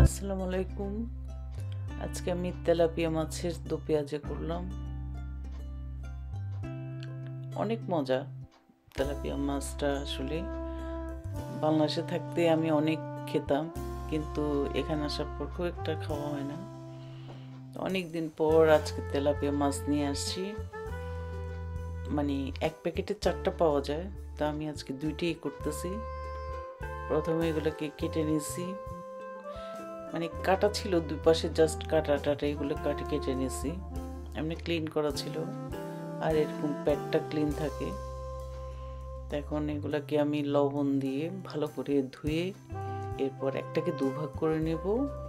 আসসালামু আলাইকুম। আজকে আমি তেলাপিয়া মাছের দো পেঁয়াজে করলাম। অনেক মজা। তেলাপিয়া মাছটা আসলে বাংলাদেশে থাকতে আমি অনেক খেতাম, কিন্তু এখানে আসার পর খুব একটা খাওয়া হয় না। অনেক দিন পর আজকে তেলাপিয়া মাছ নিয়ে আসছি। মানে এক প্যাকেটে 4টা পাওয়া যায়, তা আমি আজকে 2টিই করতেছি। প্রথমে এগুলোকে কেটে নিয়েছি, মানে কাটা ছিল দুই পাশে, জাস্ট কাটা এগুলো কেটে নিয়েছি। এমনি ক্লিন করা ছিল, আর এরকম পেটটা ক্লিন থাকে। এখন এগুলাকে আমি লবণ দিয়ে ভালো করে ধুয়ে এরপর একটাকে দুভাগ করে নেব।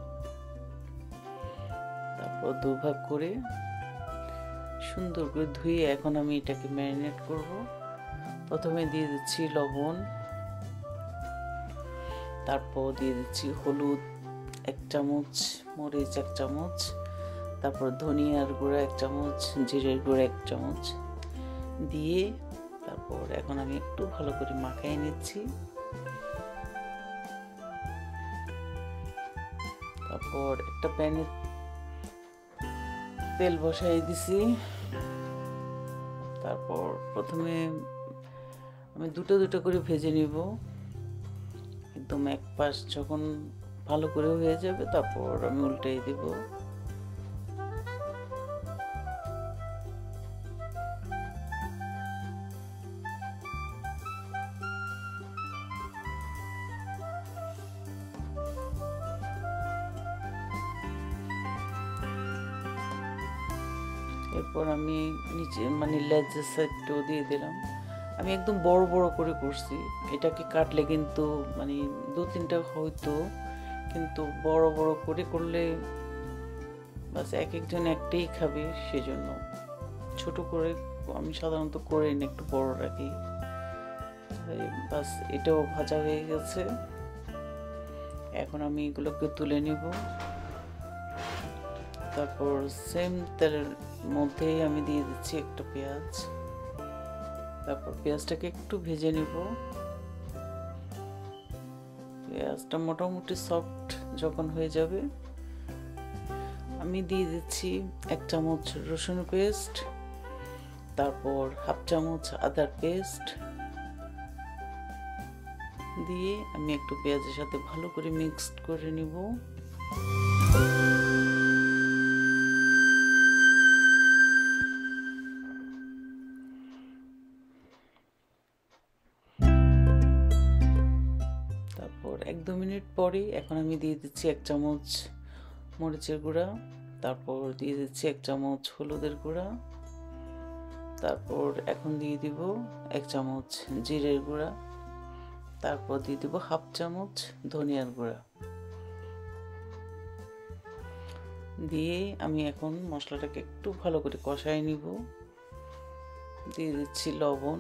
তারপর দুভাগ করে সুন্দর করে ধুয়ে এখন আমি এটাকে ম্যারিনেট করব। প্রথমে দিয়ে দিচ্ছি লবণ, তারপর দিয়ে দিচ্ছি হলুদ 1 চামচ, মরিচ 1 চামচ, তারপর ধনিয়ার গুঁড়া 1 চামচ, জিরের গুঁড়া 1 চামচ দিয়ে তারপর এখন আমি একটু ভালো করে মাখিয়ে নিচ্ছি। তারপর একটা প্যানে তেল বসাই দিছি। তারপর প্রথমে আমি দুটো করে ভেজে নিব। একদম এক পাশ যখন ভালো করে হয়ে যাবে তারপর আমি উল্টাই দিব। এরপর আমি নিচে মানে লেজের সাইডটাও দিয়ে দিলাম। আমি একদম বড় বড় করে করছি, এটাকে কাটলে কিন্তু মানে 2-3টা হয়তো, কিন্তু বড় বড় করে করলে বাস এক একজন একটাই খাবে, সেজন্য ছোট করে আমি সাধারণত করে নিই, একটু বড় রাখি। বাস এটাও ভাজা হয়ে গেছে। এখন আমি এগুলোকে তুলে নিব। তারপর সেম তেলের মধ্যে আমি দিয়ে দিচ্ছি একটা পেঁয়াজ। তারপর পেঁয়াজটাকে একটু ভেজে নিব। পেঁয়াজটা মোটামুটি সফট যখন হয়ে যাবে আমি দিয়ে দিচ্ছি 1 চামচ রসুন পেস্ট, তারপর 1/2 চামচ আদার পেস্ট দিয়ে আমি একটু পেঁয়াজের সাথে ভালো করে মিক্সড করে নিব। তারপর 1-2 মিনিট পরে এখন আমি দিয়ে দিচ্ছি 1 চামচ মরিচের গুঁড়া, তারপর দিয়ে দিচ্ছি 1 চামচ হলুদের গুঁড়া, তারপর এখন দিয়ে দিব 1 চামচ জিরের গুঁড়া, তারপর দিয়ে দিব 1/2 চামচ ধনিয়ার গুঁড়া দিয়ে আমি এখন মশলাটাকে একটু ভালো করে কষাই নিব। দিয়ে দিচ্ছি লবণ,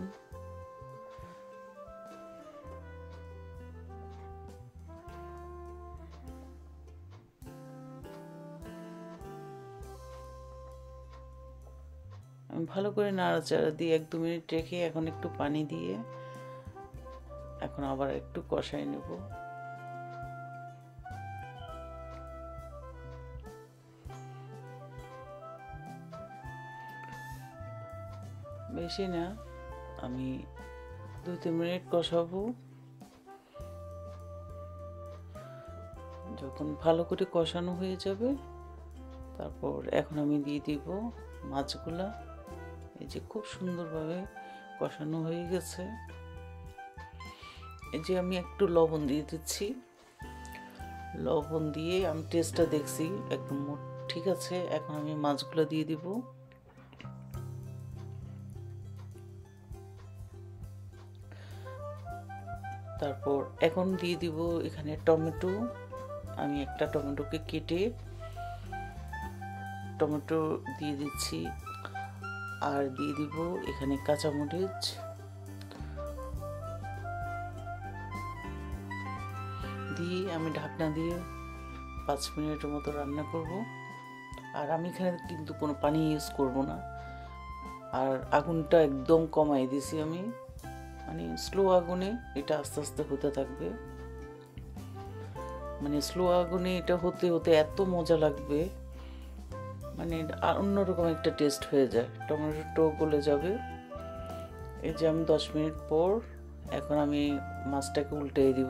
আমি ভালো করে নাড়াচাড়া দিয়ে 1-2 মিনিট রেখে এখন একটু পানি দিয়ে এখন আবার একটু কষাই নেব। বেশি না, আমি 2-3 মিনিট কষাবো। যখন ভালো করে কষানো হয়ে যাবে তারপর এখন আমি দিয়ে দিব মাছগুলা। এই যে খুব সুন্দরভাবে কষানো হয়ে গেছে। এই যে আমি একটু লবণ দিয়ে দিচ্ছি। লবণ দিয়ে আমি টেস্টটা দেখছি একদম ঠিক আছে। এখন আমি মাছগুলো দিয়ে দিব। তারপর এখন দিয়ে দিব এখানে টমেটো। আমি একটা টমেটোকে কেটে টমেটো দিয়ে দিচ্ছি, আর দিয়ে দিব এখানে কাঁচামরিচ, দিয়ে আমি ঢাকনা দিয়ে 5 মিনিটের মতো রান্না করব। আর আমি এখানে কিন্তু কোনো পানি ইউজ করব না, আর আগুনটা একদম কমাই দিছি আমি, মানে স্লো আগুনে এটা আস্তে আস্তে হতে থাকবে। মানে স্লো আগুনে এটা হতে হতে এত মজা লাগবে, মানে অন্যরকম একটা টেস্ট হয়ে যায়, টমেটোটাও গলে যাবে। এই যে আমি 10 মিনিট পর এখন আমি মাছটাকে উল্টিয়ে দিব।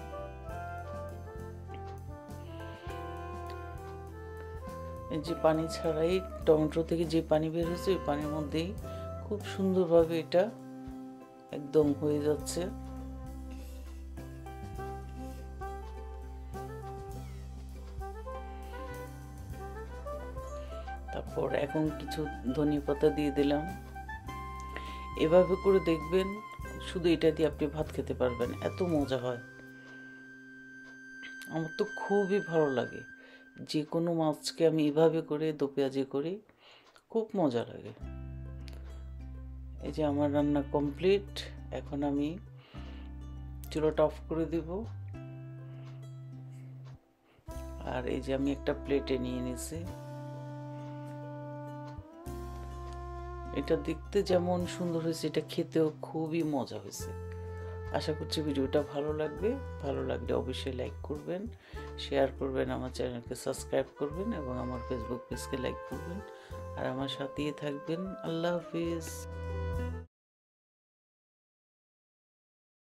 এই যে পানি ছাড়াই টমেটো থেকে যে পানি বের হয়েছে ওই পানির মধ্যেই খুব সুন্দরভাবে এটা একদম হয়ে যাচ্ছে। তারপর এখন কিছু ধনিয়া পাতা দিয়ে দিলাম। এভাবে করে দেখবেন, শুধু এটা দিয়ে আপনি ভাত খেতে পারবেন, এত মজা হয়। আমার তো খুবই ভালো লাগে, যে কোনো মাছকে আমি এভাবে করে দোপেঁয়াজি করি, খুব মজা লাগে। এই যে আমার রান্না কমপ্লিট, এখন আমি চুলাটা অফ করে দেব। আর এই যে আমি একটা প্লেটে নিয়ে নিয়েছি। এটা দেখতে যেমন সুন্দর হয়েছে, এটা খেতেও খুবই মজা হয়েছে। আশা করছি ভিডিওটা ভালো লাগবে। ভালো লাগলে অবশ্যই লাইক করবেন, শেয়ার করবেন, আমার চ্যানেলকে সাবস্ক্রাইব করবেন এবং আমার ফেসবুক পেজকে লাইক করবেন। আর আমার সাথেই থাকবেন। আল্লাহ হাফিজ।